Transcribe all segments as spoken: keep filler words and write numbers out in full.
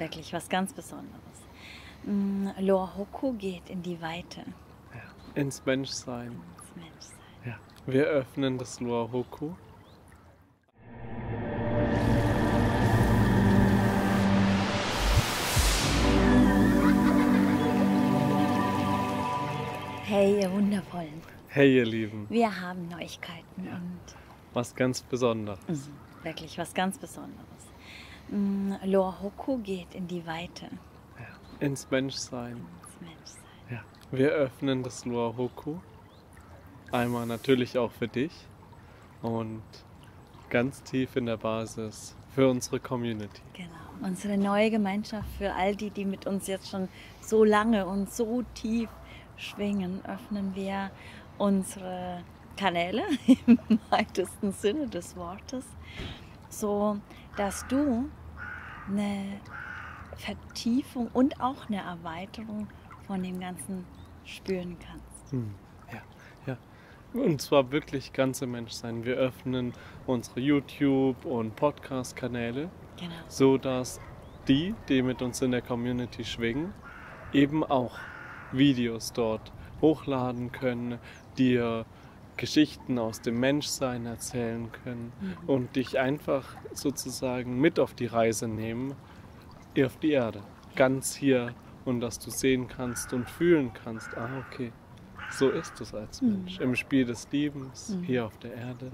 wirklich was ganz Besonderes. Mm, Loa Hoku geht in die Weite. Ja. Ins Menschsein. Ins Menschsein. Ja. Wir öffnen das Loa Hoku. Hey, ihr Wundervollen. Hey, ihr Lieben. Wir haben Neuigkeiten Ja. und Was ganz Besonderes. mm, wirklich was ganz Besonderes. Mm, Loa Hoku geht in die Weite. Ja. Ins Menschsein. Ins Menschsein. Ja. Wir öffnen das Loa Hoku. Einmal natürlich auch für dich und ganz tief in der Basis für unsere Community. Genau, unsere neue Gemeinschaft für all die, die mit uns jetzt schon so lange und so tief schwingen, öffnen wir unsere Kanäle im weitesten Sinne des Wortes, so dass du eine Vertiefung und auch eine Erweiterung von dem Ganzen spüren kannst. Hm. Ja, ja. Und zwar wirklich ganze Menschsein. Wir öffnen unsere YouTube- und Podcast-Kanäle, Genau. so dass die, die mit uns in der Community schwingen, eben auch Videos dort hochladen können, dir Geschichten aus dem Menschsein erzählen können Mhm. und dich einfach sozusagen mit auf die Reise nehmen, auf die Erde, ganz hier, und dass du sehen kannst und fühlen kannst, ah okay, so ist es als Mensch, Mhm. im Spiel des Lebens, Mhm. hier auf der Erde.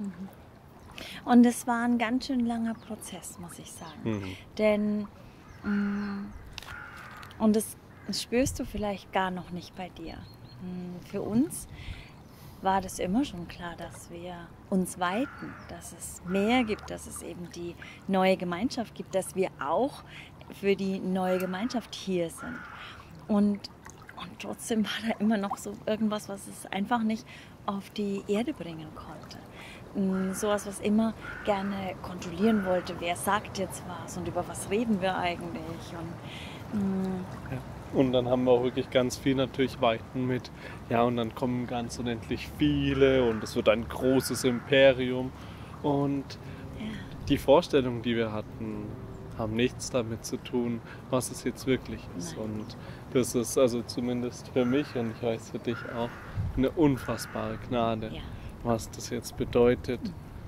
Und es war ein ganz schön langer Prozess, muss ich sagen. Mhm. Denn, mm, und das spürst du vielleicht gar noch nicht bei dir. Mm, Für uns war das immer schon klar, dass wir uns weiten, dass es mehr gibt, dass es eben die neue Gemeinschaft gibt, dass wir auch für die neue Gemeinschaft hier sind. Und, und trotzdem war da immer noch so irgendwas, was es einfach nicht auf die Erde bringen konnte. Mm, Sowas, was immer gerne kontrollieren wollte, wer sagt jetzt was und über was reden wir eigentlich. Und, mm, Ja. Und dann haben wir auch wirklich ganz viel natürlich Weiten mit, ja, und dann kommen ganz unendlich viele und es wird ein großes Imperium. Und ja. die Vorstellungen, die wir hatten, haben nichts damit zu tun, was es jetzt wirklich ist. Nein. Und das ist also zumindest für mich und ich weiß für dich auch eine unfassbare Gnade, Ja. was das jetzt bedeutet,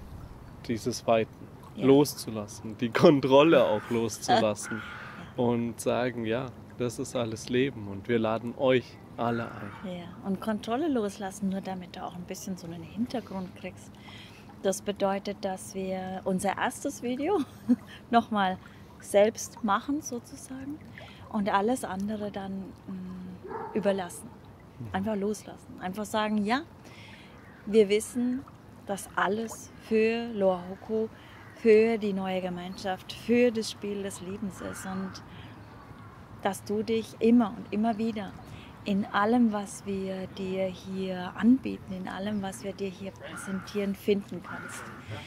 dieses Weiten Ja. loszulassen, die Kontrolle auch loszulassen und sagen, ja, das ist alles Leben und wir laden euch alle ein. Ja, und Kontrolle loslassen, nur damit du auch ein bisschen so einen Hintergrund kriegst. Das bedeutet, dass wir unser erstes Video nochmal selbst machen sozusagen und alles andere dann mh, überlassen. Einfach loslassen. Einfach sagen, ja, wir wissen, dass alles für Loa Hoku, für die neue Gemeinschaft, für das Spiel des Lebens ist und dass du dich immer und immer wieder in allem, was wir dir hier anbieten, in allem, was wir dir hier präsentieren, finden kannst.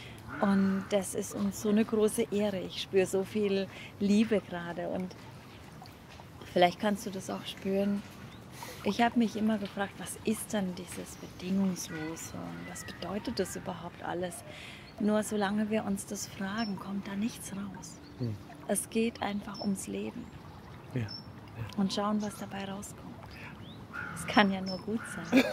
Und das ist uns so eine große Ehre. Ich spüre so viel Liebe gerade und vielleicht kannst du das auch spüren. Ich habe mich immer gefragt, was ist denn dieses Bedingungslose und was bedeutet das überhaupt alles? Nur solange wir uns das fragen, kommt da nichts raus. Hm. Es geht einfach ums Leben. Ja. Und schauen, was dabei rauskommt. Es kann ja nur gut sein.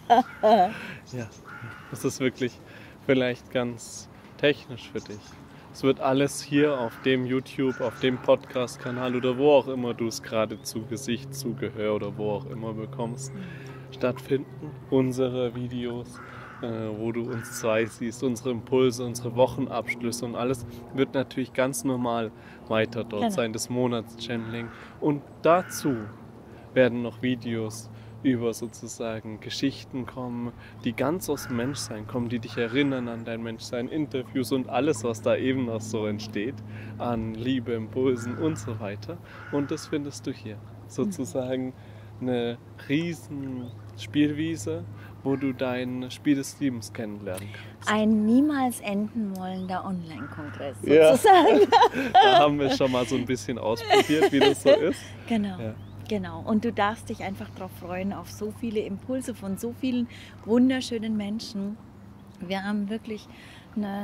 Ja, das ist wirklich vielleicht ganz technisch für dich. Es wird alles hier auf dem YouTube, auf dem Podcast-Kanal oder wo auch immer du es gerade zu Gesicht, zu Gehör oder wo auch immer bekommst, stattfinden. Unsere Videos, äh, wo du uns zwei siehst, unsere Impulse, unsere Wochenabschlüsse und alles wird natürlich ganz normal weiter dort Genau. sein, das Monats-Channeling. Und dazu werden noch Videos über sozusagen Geschichten kommen, die ganz aus dem Menschsein kommen, die dich erinnern an dein Menschsein, Interviews und alles, was da eben noch so entsteht, an Liebe, Impulsen und so weiter. Und das findest du hier. Sozusagen eine riesen Spielwiese, wo du dein Spiel des Lebens kennenlernen kannst. Ein niemals enden wollender Online-Kongress Ja. sozusagen. Da haben wir schon mal so ein bisschen ausprobiert, wie das so ist. Genau. Ja. Genau, und du darfst dich einfach darauf freuen, auf so viele Impulse von so vielen wunderschönen Menschen. Wir haben wirklich eine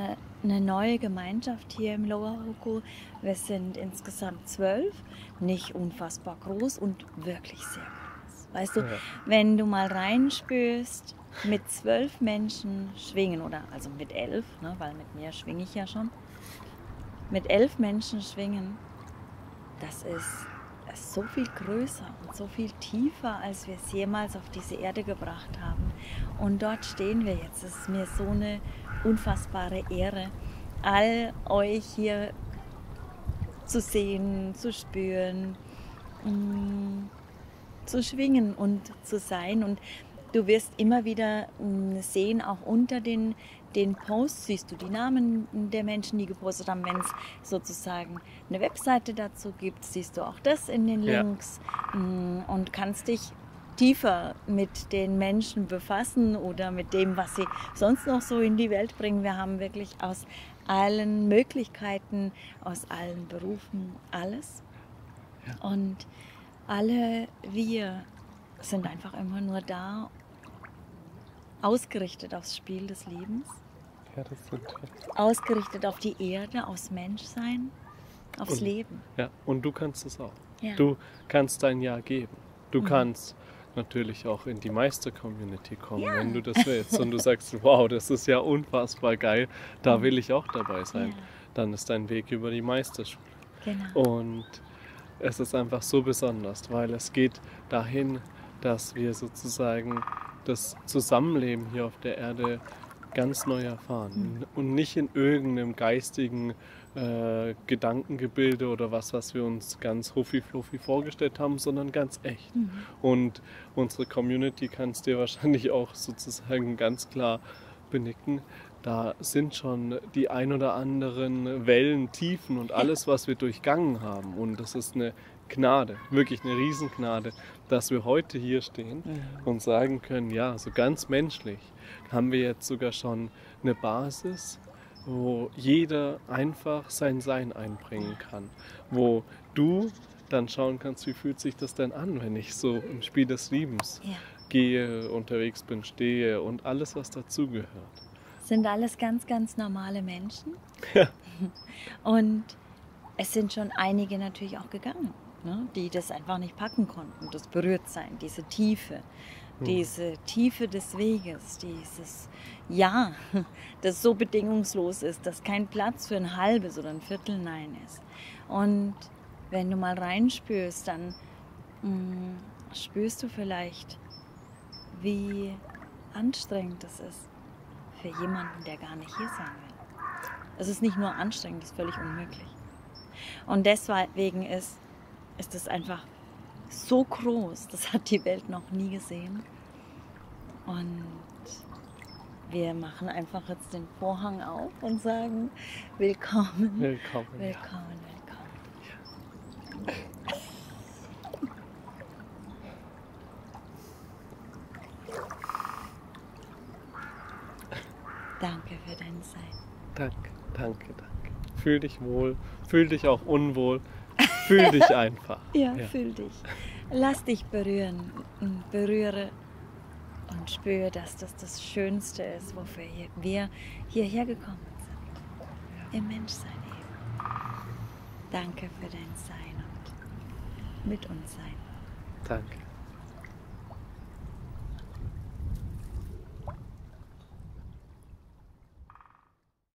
eine neue Gemeinschaft hier im Lower Huku. Wir sind insgesamt zwölf, nicht unfassbar groß und wirklich sehr groß. Weißt du, Ja. wenn du mal reinspürst, mit zwölf Menschen schwingen, oder also mit elf, ne, weil mit mir schwinge ich ja schon, mit elf Menschen schwingen, das ist, das ist so viel größer und so viel tiefer, als wir es jemals auf diese Erde gebracht haben. Und dort stehen wir jetzt. Es ist mir so eine unfassbare Ehre, all euch hier zu sehen, zu spüren, mh, zu schwingen und zu sein. Und du wirst immer wieder mh, sehen, auch unter den, den Posts siehst du die Namen der Menschen, die gepostet haben. Wenn es sozusagen eine Webseite dazu gibt, siehst du auch das in den Ja. Links mh, und kannst dich tiefer mit den Menschen befassen oder mit dem, was sie sonst noch so in die Welt bringen. Wir haben wirklich aus allen Möglichkeiten, aus allen Berufen alles. Ja. Und alle wir sind einfach immer nur da, ausgerichtet aufs Spiel des Lebens, Ja, das sind wir. ausgerichtet auf die Erde, aufs Menschsein, aufs Und- Leben. Ja, und du kannst es auch. Ja. Du kannst dein Ja geben. Du Mhm. kannst natürlich auch in die Meister-Community kommen, Ja. wenn du das willst. Und du sagst, wow, das ist ja unfassbar geil, da Mhm. will ich auch dabei sein. Ja. Dann ist dein Weg über die Meisterschule. Genau. Und es ist einfach so besonders, weil es geht dahin, dass wir sozusagen das Zusammenleben hier auf der Erde ganz neu erfahren. Mhm. Und nicht in irgendeinem geistigen äh, Gedankengebilde oder was, was wir uns ganz huffi-fluffi vorgestellt haben, sondern ganz echt. Mhm. Und unsere Community kann es dir wahrscheinlich auch sozusagen ganz klar benicken. Da sind schon die ein oder anderen Wellen, Tiefen und alles, was wir durchgangen haben. Und das ist eine Gnade, wirklich eine Riesengnade, dass wir heute hier stehen Mhm. und sagen können, ja, so ganz menschlich haben wir jetzt sogar schon eine Basis, wo jeder einfach sein Sein einbringen kann. Wo du dann schauen kannst, wie fühlt sich das denn an, wenn ich so im Spiel des Liebens Ja. gehe, unterwegs bin, stehe und alles, was dazugehört. Sind alles ganz, ganz normale Menschen. Ja. Und es sind schon einige natürlich auch gegangen, ne, die das einfach nicht packen konnten, das Berührtsein, diese Tiefe, Hm. diese Tiefe des Weges, dieses Ja, das so bedingungslos ist, dass kein Platz für ein halbes oder ein Viertel Nein ist. Und wenn du mal reinspürst, dann mh, spürst du vielleicht, wie anstrengend es ist für jemanden, der gar nicht hier sein will. Es ist nicht nur anstrengend, es ist völlig unmöglich. Und deswegen ist, ist es einfach so groß, das hat die Welt noch nie gesehen. Und wir machen einfach jetzt den Vorhang auf und sagen, willkommen, Willkommen. Ja. willkommen, willkommen. Danke für dein Sein. Danke, danke, danke. Fühl dich wohl, fühl dich auch unwohl, fühl dich einfach. Ja, Ja. fühl dich. Lass dich berühren. Berühre und spüre, dass das das Schönste ist, wofür hier- wir hierher gekommen sind. Im Menschsein eben. Danke für dein Sein und mit uns sein. Danke.